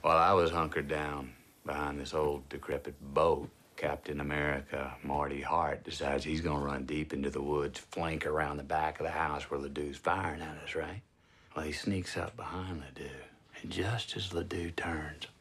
While I was hunkered down behind this old decrepit boat, Captain America, Marty Hart, decides he's gonna run deep into the woods, flank around the back of the house where Ledoux's firing at us, right? Well, he sneaks up behind Ledoux, and just as Ledoux turns,